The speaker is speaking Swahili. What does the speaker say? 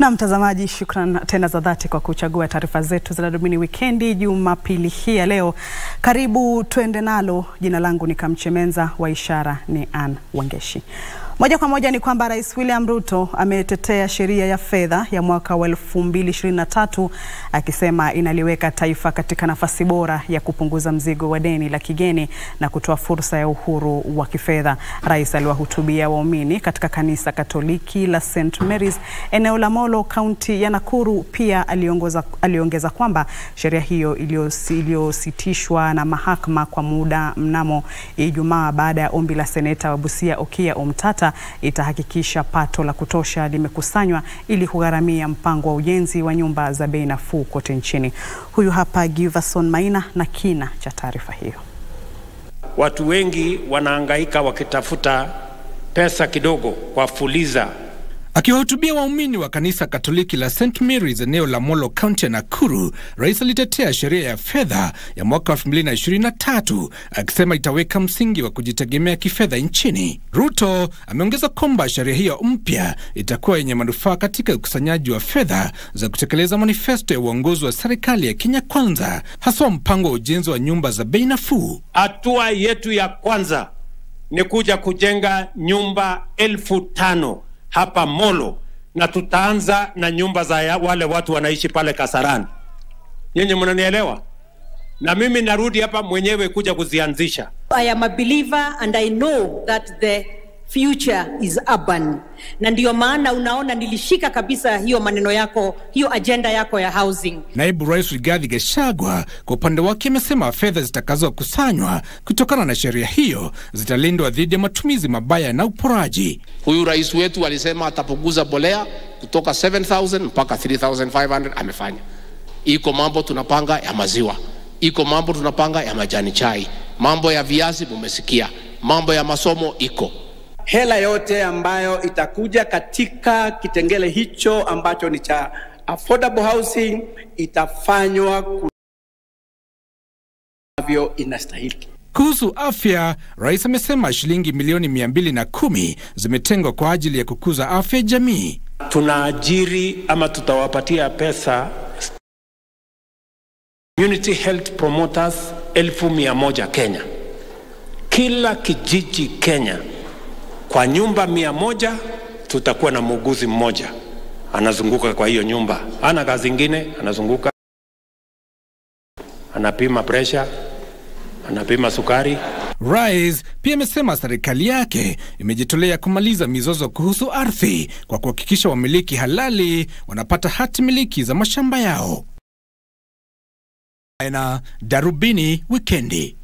Na mtazamaji, shukran tena za dhati kwa kuchagua taarifa zetu za Darubini Wikendi Jumapili hii ya leo. Karibu tuende nalo. Jina langu ni Kamchemenza, wa ishara ni Ann Wangeshi. Moja kwa moja ni kwamba Rais William Ruto ametetea sheria ya fedha ya mwaka wa 2023 akisema inaliweka taifa katika nafasi bora ya kupunguza mzigo wa deni la kigeni na kutoa fursa ya uhuru wa kifedha. Rais aliwahutubia waumini katika kanisa Katoliki la St. Mary's eneo la Molo, kaunti ya Nakuru. Pia aliongeza kwamba sheria hiyo iliyositishwa na mahakama kwa muda mnamo Ijumaa baada ya ombi la seneta wa Busia Okiya Omtata itahakikisha pato la kutosha limekusanywa ili kugharamia mpango wa ujenzi wa nyumba za bei nafuu kote nchini. Huyu hapa Giverson Maina na kina cha taarifa hiyo. Watu wengi wanahangaika wakitafuta pesa kidogo kwa fuliza. Akiwahutubia waumini wa kanisa Katoliki la St. Mary's eneo la Molo, kaunti ya Nakuru, rais alitetea sheria ya fedha ya mwaka 2023 akisema itaweka msingi wa kujitegemea kifedha nchini. Ruto ameongeza kwamba sheria hiyo mpya itakuwa yenye manufaa katika ukusanyaji wa fedha za kutekeleza manifesto ya uongozi wa serikali ya Kenya Kwanza, hasa mpango wa ujenzi wa nyumba za bei nafuu. Hatua yetu ya kwanza ni kuja kujenga nyumba 5,000 hapa Molo, na tutaanza na nyumba za wale watu wanaishi pale Kasarani. Nyinyi mnanielewa? Na mimi narudi hapa mwenyewe kuja kuzianzisha. I am a believer and I know that the future is urban. Na ndio maana unaona nilishika kabisa hiyo maneno yako, hiyo agenda yako ya housing. Naibu Rais Rigathi Gachagua kwa upande wake amesema fedha zitakazokusanywa kutokana na sheria hiyo zitalindwa dhidi ya matumizi mabaya na uporaji. Huyu rais wetu alisema atapunguza bolea kutoka 7,000 mpaka 3,500, amefanya. Iko mambo tunapanga ya maziwa, iko mambo tunapanga ya majani chai, mambo ya viazi mumesikia, mambo ya masomo iko. Hela yote ambayo itakuja katika kitengele hicho ambacho ni cha affordable housing itafanywa kunavyo inastahili. Kuhusu afya, rais amesema shilingi milioni 210 zimetengwa kwa ajili ya kukuza afya ya jamii. Tunaajiri ama tutawapatia pesa community health promoters 1,100 Kenya. Kila kijiji Kenya, kwa nyumba 100 tutakuwa na muuguzi mmoja anazunguka kwa hiyo nyumba. Ana kazi nyingine, anazunguka, anapima pressure, anapima sukari. Rais pia amesema serikali yake imejitolea kumaliza mizozo kuhusu ardhi kwa kuhakikisha wamiliki halali wanapata hati miliki za mashamba yao. Na Darubini Wikendi.